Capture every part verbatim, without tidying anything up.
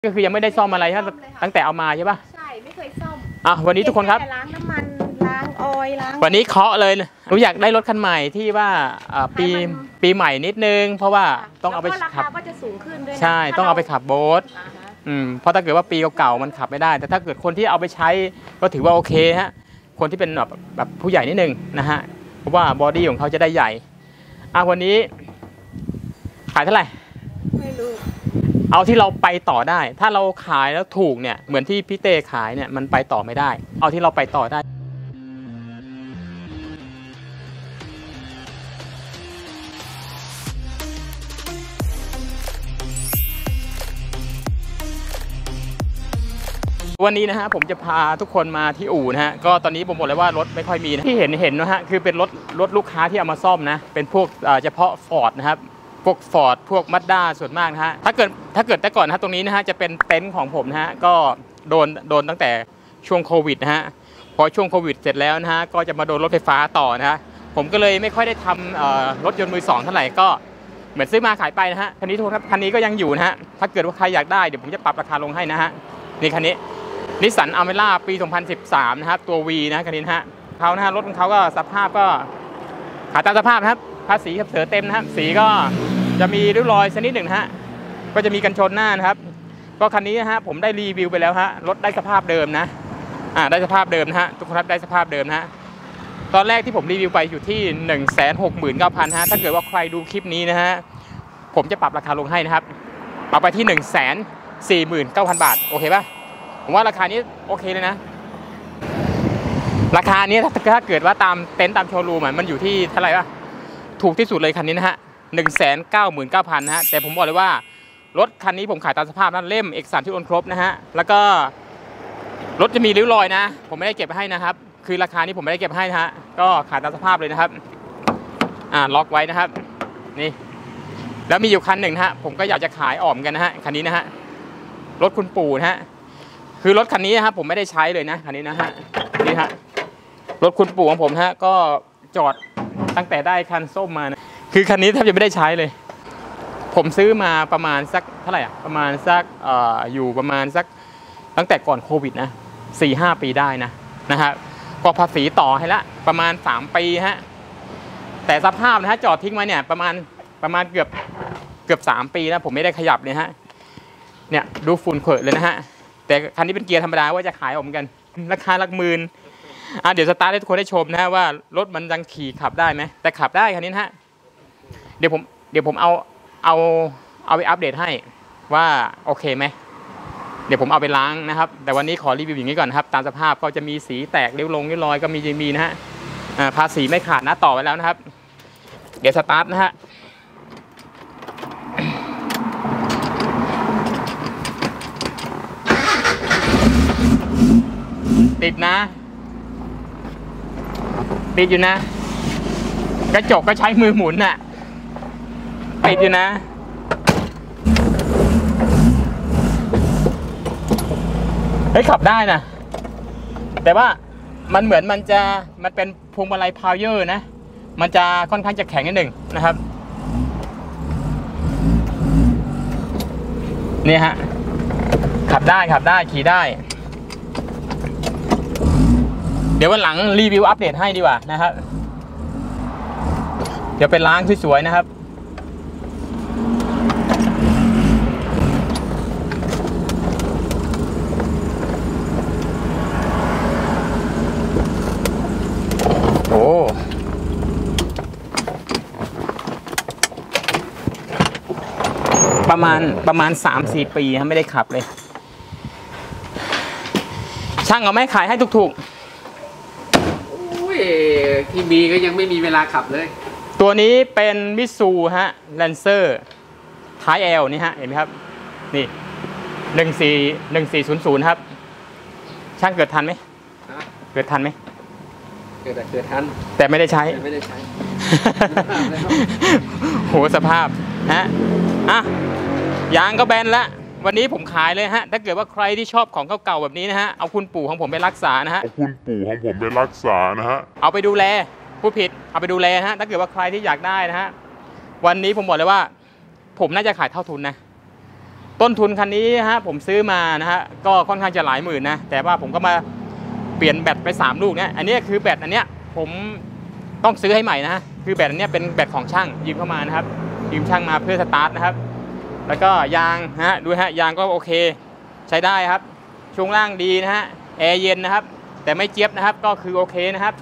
ก็คือยังไม่ได้ซ่อมอะไรใช่ตั้งแต่เอามาใช่ปะใช่ไม่เคยซ่อมอ่ะวันนี้ทุกคนครับล้างน้ำมันล้างออยล์ล้างวันนี้เคาะเลยหนูอยากได้รถคันใหม่ที่ว่าปีปีใหม่นิดนึงเพราะว่าต้องเอาไปขับก็จะสูงขึ้นด้วยใช่ต้องเอาไปขับโบ๊ทอืมเพราะถ้าเกิดว่าปีเก่าๆมันขับไม่ได้แต่ถ้าเกิดคนที่เอาไปใช้ก็ถือว่าโอเคฮะคนที่เป็นแบบแบบผู้ใหญ่นิดนึงนะฮะเพราะว่าบอดี้ของเขาจะได้ใหญ่อ่ะวันนี้ขายเท่าไหร่ไม่รู้เอาที่เราไปต่อได้ถ้าเราขายแล้วถูกเนี่ยเหมือนที่พี่เต้ขายเนี่ยมันไปต่อไม่ได้เอาที่เราไปต่อได้วันนี้นะฮะผมจะพาทุกคนมาที่อู่นะฮะก็ตอนนี้ผมบอกเลยว่ารถไม่ค่อยมีนะที่เห็นเห็นนะฮะคือเป็นรถรถลูกค้าที่เอามาซ่อมนะเป็นพวกเฉพาะฟอร์ดนะครับพวกฟอร์ดพวกมัดด้าส่วนมากนะฮะถ้าเกิดถ้าเกิดแต่ก่อนนะตรงนี้นะฮะจะเป็นเต็นท์ของผมนะฮะก็โดนโดนตั้งแต่ช่วงโควิดนะฮะพอช่วงโควิดเสร็จแล้วนะฮะก็จะมาโดนรถไฟฟ้าต่อนะฮะผมก็เลยไม่ค่อยได้ทำรถยนต์มือสองเท่าไหร่ก็เหมือนซื้อมาขายไปนะฮะคันนี้ทุกคนครับคันนี้ก็ยังอยู่นะฮะถ้าเกิดว่าใครอยากได้เดี๋ยวผมจะปรับราคาลงให้นะฮะนี่คันนี้นิสสันอเมร่าปีสองพันสิบสามนะครับตัว V นะคันนี้นะฮะเขานะฮะรถของเขาก็สภาพก็ขายตามสภาพนะครับภาษีเสือเต็มนะครับสีก็จะมีริ้วรอยชนิดหนึ่งฮะก็จะมีกันชนหน้านะครับก็คันนี้นะฮะผมได้รีวิวไปแล้วฮะรถได้สภาพเดิมนะอ่าได้สภาพเดิมนะฮะทุกคนครับได้สภาพเดิมนะฮะตอนแรกที่ผมรีวิวไปอยู่ที่ หนึ่งแสนหกหมื่นเก้าพัน ฮะถ้าเกิดว่าใครดูคลิปนี้นะฮะผมจะปรับราคาลงให้นะครับเอาไปที่ หนึ่งแสนสี่หมื่นเก้าพัน บาทโอเคป่ะผมว่าราคานี้โอเคเลยนะราคานี้ถ้าเกิดว่าตามเต็นท์ตามโชว์รูมมันอยู่ที่เท่าไหร่ป่ะถูกที่สุดเลยคันนี้นะฮะหนึ่งแสนเก้าหมื่นเก้าพันนะฮะแต่ผมบอกเลยว่ารถคันนี้ผมขายตามสภาพนั้นเล่มเอกสารที่โอนครบนะฮะแล้วก็รถจะมีริ้วรอยนะผมไม่ได้เก็บให้นะครับคือราคานี้ผมไม่ได้เก็บให้นะฮะก็ขายตามสภาพเลยนะครับอ่าล็อกไว้นะครับนี่แล้วมีอยู่คันหนึ่งนะฮะผมก็อยากจะขายออกกันนะฮะคันนี้นะฮะรถคุณปู่นะฮะคือรถคันนี้นะครับผมไม่ได้ใช้เลยนะคันนี้นะฮะนี่ฮะรถคุณปู่ของผมฮะก็จอดตั้งแต่ได้คันส้มมานะคือคันนี้แทบจะไม่ได้ใช้เลยผมซื้อมาประมาณสักเท่าไหร่อ่ะประมาณสักเอ่ออยู่ประมาณสักตั้งแต่ก่อนโควิดนะสี่ห้าปีได้นะนะฮะก็ภาษีต่อให้ละประมาณสามปีฮะแต่สภาพนะฮะจอดทิ้งไว้เนี่ยประมาณประมาณเกือบเกือบสามปีแล้วผมไม่ได้ขยับเลยฮะเนี่ยดูฝุ่นเขอะเลยนะฮะแต่คันนี้เป็นเกียร์ธรรมดาว่าจะขายออกเหมือนกันราคาหลักหมื่นอ่ะเดี๋ยวสตาร์ทให้ทุกคนได้ชมนะฮะว่ารถมันยังขี่ขับได้ไหมแต่ขับได้คันนี้นะฮะเดี๋ยวผมเดี๋ยวผมเอาเอาเอาไปอัปเดตให้ว่าโอเคไหมเดี๋ยวผมเอาไปล้างนะครับแต่วันนี้ขอรีวิวอย่างนี้ก่อนนะครับตามสภาพก็จะมีสีแตกริ้วลงริ้วรอยก็มีมีนะฮะอ่าภาษีไม่ขาดนะต่อไปแล้วนะครับเดี๋ยวสตาร์ทนะฮะติดนะติดอยู่นะกระจกก็ใช้มือหมุนน่ะติดอยู่นะเฮ้ยขับได้นะแต่ว่ามันเหมือนมันจะมันเป็นพวงมาลัยพาวเวอร์นะมันจะค่อนข้างจะแข็งนิดหนึ่งนะครับนี่ฮะขับได้ขับได้ขี่ได้เดี๋ยววันหลังรีวิวอัปเดตให้ดีกว่านะครับเดี๋ยวไปล้างสวยๆนะครับโอ้ประมาณประมาณ สามสี่ ปีไม่ได้ขับเลยช่างเอาไม่ขายให้ถูกๆที่มีก็ยังไม่มีเวลาขับเลยตัวนี้เป็นมิตซูฮะแลนเซอร์ท้าย L นี่ฮะเห็นไหมครับนี่หนึ่งสี่หนึ่งสี่ศูนย์ศูนย์ครับช่างเกิดทันไหมเกิดทันไหมเกิดเกิดทันแต่ไม่ได้ใช้ไม่ได้ใช้โหสภาพฮะอ่ะยางก็แบนละวันนี้ผมขายเลยฮะถ้าเกิดว่าใครที่ชอบของเก่าๆแบบนี้นะฮะเอาคุณปู่ของผมไปรักษานะฮะเอาคุณปู่ของผมไปรักษานะฮะเอาไปดูแลผู้ผิดเอาไปดูแลฮะถ้าเกิดว่าใครที่อยากได้นะฮะวันนี้ผมบอกเลยว่าผมน่าจะขายเท่าทุนนะต้นทุนคันนี้นะฮะผมซื้อมานะฮะก็ค่อนข้างจะหลายหมื่นนะแต่ว่าผมก็มาเปลี่ยนแบตไปสามลูกเนี่ยอันนี้คือแบตอันเนี้ยผมต้องซื้อให้ใหม่นะฮะคือแบตอันเนี้ยเป็นแบตของช่างยืมเข้ามานะครับยืมช่างมาเพื่อสตาร์ทนะครับแล้วก็ยางฮะดูฮะยางก็โอเคใช้ได้ครับช่วงล่างดีนะฮะแอร์เย็นนะครับแต่ไม่เจี๊ยบนะครับก็คือโอเคนะครับ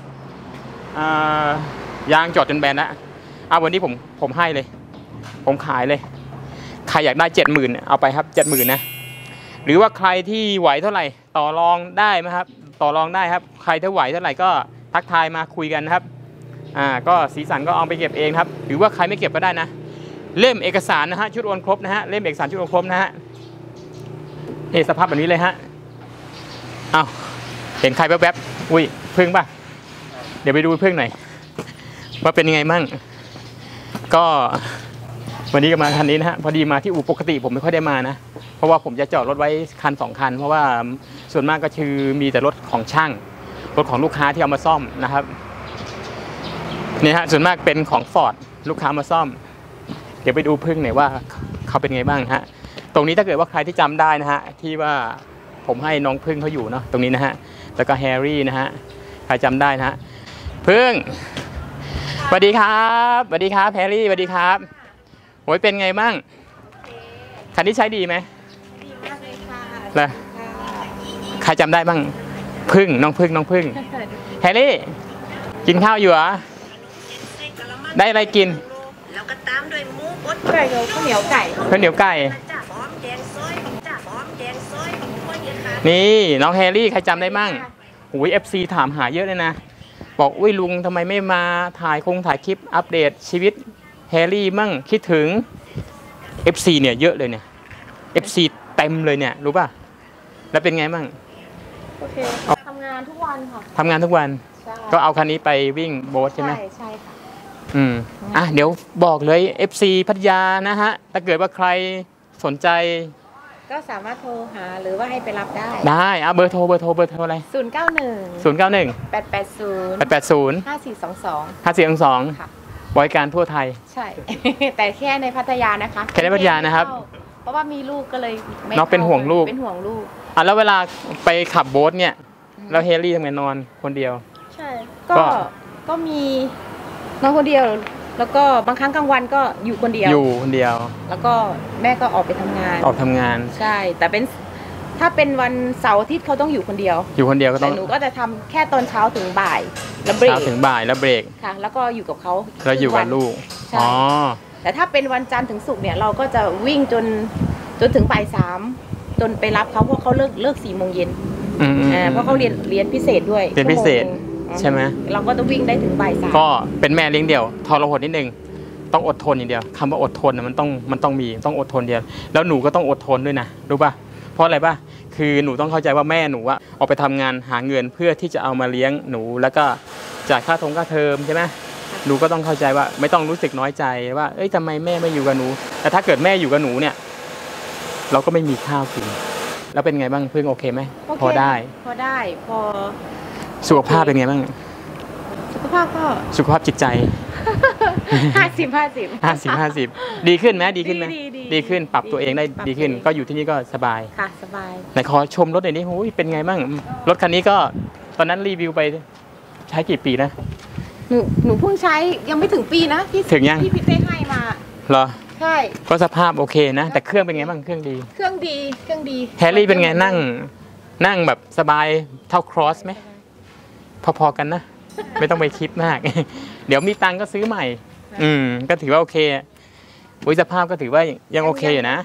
ยางจอดจนแบนแล้วอ่ะวันนี้ผมผมให้เลยผมขายเลยใครอยากได้เจ็ดหมื่นเอาไปครับเจ็ดหมื่นนะหรือว่าใครที่ไหวเท่าไหร่ต่อรองได้ไหมครับต่อรองได้ครับใครถ้าไหวเท่าไหร่ก็ทักทายมาคุยกันนะครับอ่าก็สีสันก็เอาไปเก็บเองครับหรือว่าใครไม่เก็บก็ได้นะเล่มเอกสารนะฮะชุดโอนครบนะฮะเล่มเอกสารชุดโอนครบนะฮะนี่สภาพแบบนี้เลยฮะเอาเห็นใครแวบๆอุ้ยพึ่งป่ะเดี๋ยวไปดูพึ่งหน่อยว่าเป็นยังไงมั่งก็วันนี้ก็มาคันนี้นะฮะพอดีมาที่อู่ปกติผมไม่ค่อยได้มานะเพราะว่าผมจะจอดรถไว้คันสองคันเพราะว่าส่วนมากก็คือมีแต่รถของช่างรถของลูกค้าที่เอามาซ่อมนะครับนี่ฮะส่วนมากเป็นของฟอร์ดลูกค้ามาซ่อมเดี๋ยวไปดูพึ่งหน่อยว่าเขาเป็นไงบ้างฮะตรงนี้ถ้าเกิดว่าใครที่จำได้นะฮะที่ว่าผมให้น้องพึ่งเขาอยู่เนาะตรงนี้นะฮะแล้วก็แฮร์รี่นะฮะใครจำได้นะฮะพึ่งสวัสดีครับสวัสดีครับแฮร์รี่สวัสดีครับโอ้ยเป็นไงบ้างคันนี้ใช้ดีไหมดีมากเลยค่ะแล้วใครจำได้บ้างพึ่งน้องพึ่งน้องพึ่งแฮร์รี่กินข้าวอยู่เหรอได้อะไรกินแล้วก็ตามด้วยหมูบดไก่ข้าวเหนียวไก่ข้าวเหนียวไก่จ่าหอมแดงซอยจ่าหอมแดงซอยคนนี้ค่ะนี่น้องแฮร์รี่ใครจำได้บ้างโอ้ยเอฟซีถามหาเยอะเลยนะบอกอุ้ยลุงทำไมไม่มาถ่ายคงถ่ายคลิปอัปเดตชีวิตแฮร์รี่มั่งคิดถึง เอฟ ซี เนี่ยเยอะเลยเนี่ย เอฟ ซี เต็มเลยเนี่ยรู้ป่ะแล้วเป็นไงมั่งโอเคทำงานทุกวันค่ะทำงานทุกวันก็เอาคันนี้ไปวิ่งโบ๊ทใช่ไหมใช่ใช่ค่ะอืมอ่ะเดี๋ยวบอกเลย เอฟ ซี พัทยานะฮะถ้าเกิดว่าใครสนใจก็สามารถโทรหาหรือว่าให้ไปรับได้ได้อ่ะเบอร์โทรเบอร์โทรเบอร์โทรอะไรศูนย์เก้าหนึ่งศูนย์เก้าหนึ่งแปดแปดศูนย์แปดแปดศูนย์ห้าสี่สองสองห้าสี่สองสองบริการทั่วไทยใช่ แต่แค่ในพัทยานะคะแค่ในพัทยานะครับเพราะว่ามีลูกก็เลยน้องเป็นห่วงลูกเป็นห่วงลูกอ่ะแล้วเวลาไปขับโบ๊ทเนี่ยแล้วเฮลี่ทำไงนอนคนเดียวใช่ก็ก็มีนอนคนเดียวแล้วก็บางครั้งกลางวันก็อยู่คนเดียวอยู่คนเดียวแล้วก็แม่ก็ออกไปทำงานออกทำงานใช่แต่เป็นถ้าเป็นวันเสาร์อาทิตย์เขาต้องอยู่คนเดียวอยู่คนเดียวก็ต้องแต่หนูก็จะทำแค่ตอนเช้าถึงบ่ายแล้วเบรกเช้าถึงบ่ายแล้วเบรกค่ะแล้วก็อยู่กับเขาแล้วอยู่กับลูกอ๋อแต่ถ้าเป็นวันจันทร์ถึงศุกร์เนี่ยเราก็จะวิ่งจนจนถึงบ่ายสามจนไปรับเขาเพราะเขาเลิกเลิกสี่โมงเย็นอ่าเพราะเขาเรียนเรียนพิเศษด้วยเรียนพิเศษใช่ไหมเราก็ต้องวิ่งได้ถึงบ่ายสามก็เป็นแม่เลี้ยงเดี่ยวทรหดนิดนึงต้องอดทนอย่างเดียวคำว่าอดทนมันต้องมันต้องมีต้องอดทนเดียวแล้วหนูก็ต้องอดทนด้วยนะรู้ป่ะเพราะอะไรป่ะคือหนูต้องเข้าใจว่าแม่หนูอะออกไปทำงานหาเงินเพื่อที่จะเอามาเลี้ยงหนูแล้วก็จ่ายค่าทงค่าเทอมใช่ไหมหนูก็ต้องเข้าใจว่าไม่ต้องรู้สึกน้อยใจว่าเอ้ยทำไมแม่ไม่อยู่กับหนูแต่ถ้าเกิดแม่อยู่กับหนูเนี่ยเราก็ไม่มีข้าวกินแล้วเป็นไงบ้างเพื่อนโอเคไหมพอได้พอได้พอสุขภาพเป็นไงบ้างสุขภาพก็สุขภาพจิตใจห้าสิบห้าสิบห้าสิบห้าสิบดีขึ้นไหมดีขึ้นไหมดีขึ้นปรับตัวเองได้ดีขึ้นก็อยู่ที่นี่ก็สบายค่ะสบายไหนขอชมรถหน่อยนี่โอ้ยเป็นไงบ้างรถคันนี้ก็ตอนนั้นรีวิวไปใช้กี่ปีนะหนูหนูเพิ่งใช้ยังไม่ถึงปีนะที่ถึงยังที่พี่เต้ให้มาเหรอใช่ก็สภาพโอเคนะแต่เครื่องเป็นไงบ้างเครื่องดีเครื่องดีเครื่องดีแฮร์รี่เป็นไงนั่งนั่งแบบสบายเท่าครอสไหมพอๆกันนะไม่ต้องไปคิดมากเดี๋ยวมีตังก็ซื้อใหม่อืมก็ถือว่าโอเควิสภาพก็ถือว่ายังโอเคอยู่นะ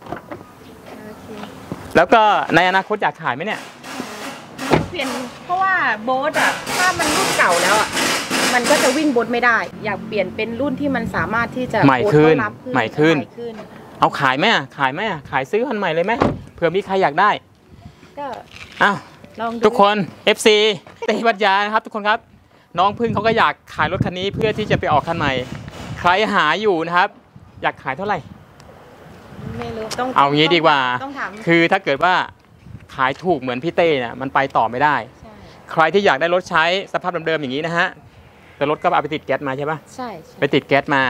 แล้วก็ในอนาคตอยากขายไหมเนี่ยเปลี่ยนเพราะว่าโบ๊ทอ่ะถ้ามันรุ่นเก่าแล้วอ่ะมันก็จะวิ่งโบ๊ทไม่ได้อยากเปลี่ยนเป็นรุ่นที่มันสามารถที่จะใหม่ขึ้นใหม่ขึ้นนเอาขายไหมอ่ะขายไหมอ่ะขายซื้อคันใหม่เลยไหมเผื่อมีใครอยากได้ก็อ้าวทุกคน เอฟ ซี เตพัทยานะครับทุกคนครับน้องพึ่งเขาก็อยากขายรถคันนี้เพื่อที่จะไปออกคันใหม่ใครหาอยู่นะครับอยากขายเท่าไหร่ไม่รู้ต้องเอางี้ดีกว่าต้องถามคือถ้าเกิดว่าขายถูกเหมือนพี่เต้เนี่ยมันไปต่อไม่ได้ใครที่อยากได้รถใช้สภาพเดิมๆอย่างนี้นะฮะแต่รถก็เอาไปติดแก๊สมาใช่ปะใช่ไปติดแก๊สมา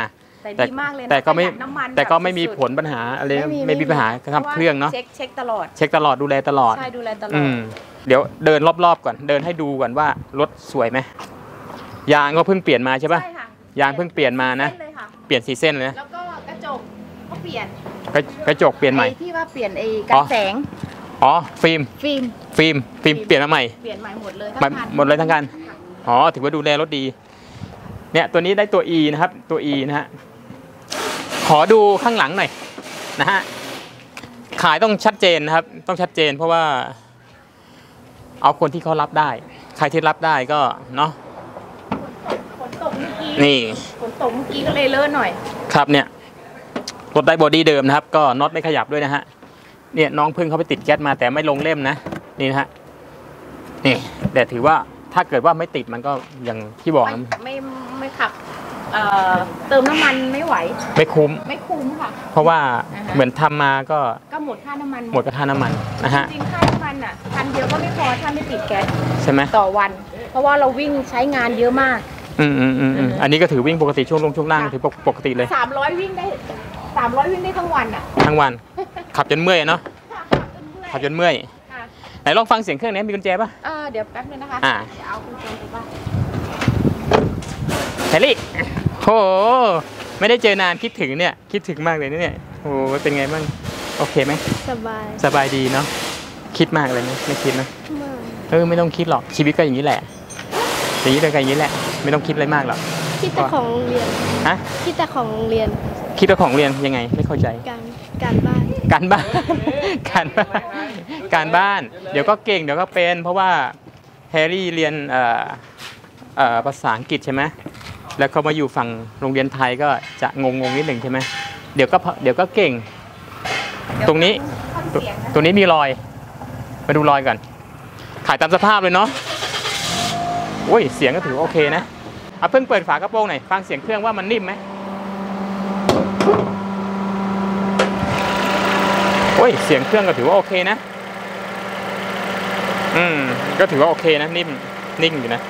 แต่แต่ดีมากเลยนะแต่ก็ไม่ประหยัดน้ำมันแต่ก็แบบไม่มีสุดๆผลปัญหาอะไรไม่มีไม่มีปัญหาเพทำราะว่าเครื่องเนาะเช็คเช็คตลอดเช็คตลอดดูแลตลอดใช่ดูแลตลออืดมเดี๋ยวเดินรอบๆก่อนเดินให้ดูก่อนว่ารถสวยไหมยางก็เพิ่งเปลี่ยนมาใช่ปะใช่ค่ะยางเพิ่งเปลี่ยนมานะเส้เลยค่ะเปลี่ยนสีเส้นเลยนะแล้วก็กระจกก็เปลี่ยนกระกระจกเปลี่ยนใหม่ไอ้ที่ว่าเปลี่ยนไอ้กัอ๋นอแสงอ๋อฟิล์มฟิล์มฟิล์มฟิล์มเปลี่ยนมาใหม่เปลี่ยนใหม่หมดเลยใหม่ทั้งคันหมดเลยทั้งคันค่ะอ๋อถือว่าดูแลรถดี เนี่ยตัวนี้ได้ตัว E นะครับ ตัว E นะฮะ ขอดูข้างหลังหน่อยนะฮะ ขายต้องชัดเจนนะครับ ต้องชัดเจนเพราะว่า เอาคนที่เขารับได้ ใครที่รับได้ก็เนาะฝนตกเมื่อกี้นี่ฝนตกเมื่อกี้ก็เลยเลอะหน่อยครับเนี่ย รถได้บอดี้เดิมนะครับ ก็น็อตไม่ขยับด้วยนะฮะ เนี่ยน้องเพิ่งเขาไปติดแก๊สมาแต่ไม่ลงเล่มนะ นี่นะฮะ นี่แต่ถือว่าถ้าเกิดว่าไม่ติดมันก็อย่างที่บอกไม่นะไม่ไม่ขับเอ่อเติมน้ำมันไม่ไหวไม่คุ้มไม่คุ้มค่ะเพราะว่าอ่าฮะเหมือนทำมาก็ก็หมดค่าน้ำมันหมดกระทาน้ำมันนะฮะจริงๆค่าน้ำมันอ่ะพันเดียวก็ไม่พอถ้าไม่ติดแก๊สใช่ไหมต่อวัน เพราะว่าเราวิ่งใช้งานเยอะมากอืมอืมอืมอืมอืมอันนี้ก็ถือวิ่งปกติช่วงลงช่วงล่างค่ะถือปกติเลยสามร้อยวิ่งได้สามร้อยวิ่งได้ทั้งวันอ่ะทั้งวัน ขับจนเมื่อยเนาะขับจนเมื่อยค่ะไหนลองฟังเสียงเครื่องนี้มีกุญแจป่ะเออเดี๋ยวแป๊บนึงนะคะอ่าเดี๋ยวเอาคุณแจไปบ้านแฮร์รี่โอ้โหไม่ได้เจอนานคิดถึงเนี่ยคิดถึงมากเลยนะเนี่ยโอ้โหเป็นไงบ้างโอเคไหมสบายสบายดีเนาะคิดมากเลยไหมไม่คิดนะมากเออไม่ต้องคิดหรอกชีวิตก็อย่างนี้แหละอย่างนี้ก็อย่างนี้แหละ ไม่ต้องคิดอะไรมากหรอกคิดแต่ของโรงเรียนฮะคิดแต่ของโรงเรียนคิดว่าของเรียนยังไงไม่เข้าใจการการบ้านการบ้าน การบ้านการบ้าน เดี๋ยวก็เก่งเดี๋ยวก็เป็น เพราะว่าแฮร์รี่เรียนเอ่อเอ่อภาษาอังกฤษใช่ไหมแล้วเขามาอยู่ฝั่งโรงเรียนไทยก็จะงงงๆนิดหนึ่งใช่ไหมเดี๋ยวก็เดี๋ยวก็เก่ง ตรงนี้ฟังเสียงนะตรงนี้มีรอยมาดูรอยก่อนขายตามสภาพเลยเนาะโอ้ยเสียงก็ถือว่าโอเคนะเอาเพิ่งเปิดฝากระโปรงหน่อยฟังเสียงเครื่องว่ามันนิ่มไหมโอ้ยเสียงเครื่องก็ถือว่าโอเคนะอืมก็ถือว่าโอเคนะนิ่มนิ่งอยู่นะ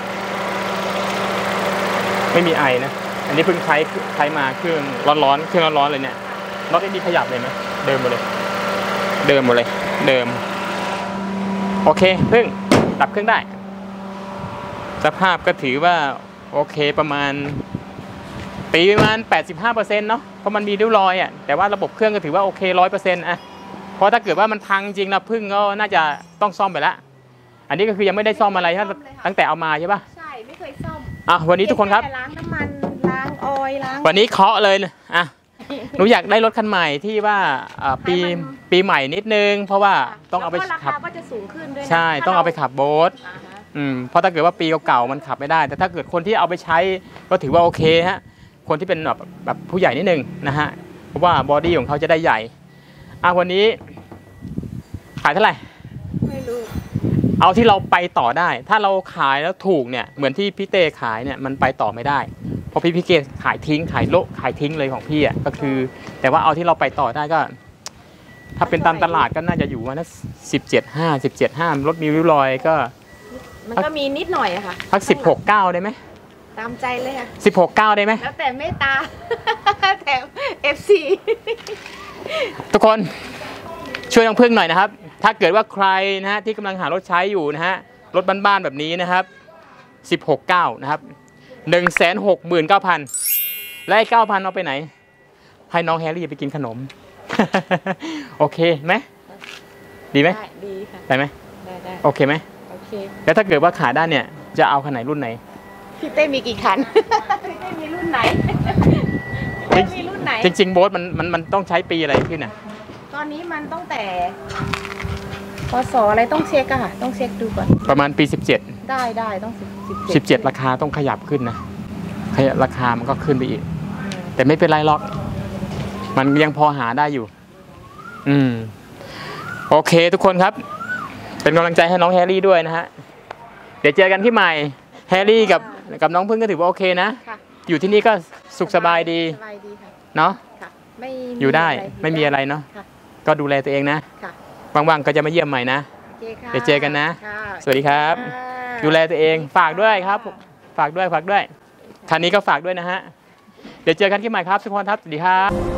ไม่มีไอนะอันนี้เพิ่งใช้ใช้มาเครื่องร้อนๆเครื่องร้อนๆเลยเนี่ยน็อตไอ้นี่ขยับเลยไหมเดิมหมดเลยเดิมหมดเลยเดิมโอเคเพิ่งดับเครื่องได้สภาพก็ถือว่าโอเคประมาณตีประมาณ แปดสิบห้าเปอร์เซ็นต์ เนาะเพราะมันมีริ้วรอยอ่ะแต่ว่าระบบเครื่องก็ถือว่าโอเค ร้อยเปอร์เซ็นต์ อ่ะเพราะถ้าเกิดว่ามันพังจริงนะพึ่งก็น่าจะต้องซ่อมไปแล้วอันนี้ก็คือยังไม่ได้ซ่อมอะไรตั้งแต่เอามาใช่ปะใช่ไม่เคยซ่อมอ่ะวันนี้ทุกคนครับแล้างน้ำมันล้างออยล์ล้างวันนี้เคาะเลยนะอ่ะหนูอยากได้รถคันใหม่ที่ว่าอ่าปีให้มันปีใหม่นิดนึง เพราะว่าต้องเอาไปแล้วก็ราขับคาก็จะสูงขึ้นด้วยนะใช่ต้องเอาไปขับโบ๊ทอ่าฮะอืมเพราะถ้าเกิดว่าปีเก่าๆมันขับไม่ได้ แต่ถ้าเกิดคนที่เอาไปใช้ก็ถือว่าโอเคฮะคนที่เป็นแบบแบบผู้ใหญ่นิดนึงนะฮะเพราะว่าบอดี้ของเขาจะได้ใหญ่อ่ะวันนี้ขายเท่าไหร่ไม่รู้เอาที่เราไปต่อได้ ถ้าเราขายแล้วถูกเนี่ยเหมือนที่พี่เต้ขายเนี่ยมันไปต่อไม่ได้เพราะพี่พี่เกขายทิ้งขายโละขายทิ้งเลยของพี่อ่ะก็คือ แต่ว่าเอาที่เราไปต่อได้ก็ ถ้าเป็นตามตลาดก็น่าจะอยู่ว่านะสิบเจ็ดห้าสิบเจ็ดห้ารถมีริ้วรอยก็มันก็มีนิดหน่อยอะค่ะพักสิบหกเก้าได้ไหมตามใจเลยค่ะสิบหกเก้าได้ไหมแล้วแต่เมตตา แถม เอฟ ซีทุกคนช่วยน้องพึ่งหน่อยนะครับ ถ้าเกิดว่าใครนะฮะที่กำลังหารถใช้อยู่นะฮะรถบ้านๆแบบนี้นะครับสิบหกเก้านะครับหนึ่งแสนหกหมื่นเก้าพันและไอ้เก้าพันเอาไปไหน ให้น้องแฮร์รี่ไปกินขนม โอเคไหมดีไหมได้ดีค่ะได้ไหมได้ได้โอเคไหมโอเคแล้วถ้าเกิดว่าขายได้เนี่ยจะเอาคันไหนรุ่นไหนพี่เต้มีกี่คัน พี่เต้มีรุ่นไหน พี่เต้มีรุ่นไหนจริงๆโบ๊ทมันมันมันต้องใช้ปีอะไรขึ้นอ่ะตอนนี้มันตั้งแต่พศอะไรต้องเช็คอะค่ะ ต้องเช็คดูก่อนประมาณปีสิบเจ็ดได้ได้ต้องสิบสิบเจ็ดราคาต้องขยับขึ้นนะขยับราคามันก็ขึ้นไปอีก แต่ไม่เป็นไรหรอก มันยังพอหาได้อยู่ อืม โอเคทุกคนครับ เป็นกำลังใจให้น้องแฮร์รี่ด้วยนะฮะ เดี๋ยวเจอกันที่ใหม่ แฮร์รี่กับกับน้องพึ่งก็ถือว่าโอเคนะค่ะอยู่ที่นี่ก็สุขสบายดีสบายดีค่ะเนาะค่ะ ไม่อยู่ได้อะรไม่มีอะไรเนาะค่ะก็ดูแลตัวเองนะค่ะว่างๆก็จะมาเยี่ยมใหม่นะโอเคค่ะเดี๋ยวเจอกันนะค่สวัสดีครับค่ะดูแลตัวเอง ฝากด้วยครับ ฝากด้วย ฝากด้วย คันนี้ก็ฝากด้วยนะฮะเดี๋ยวเจอกันคลิปใหม่ครับทุกคนครับสวัสดีครับ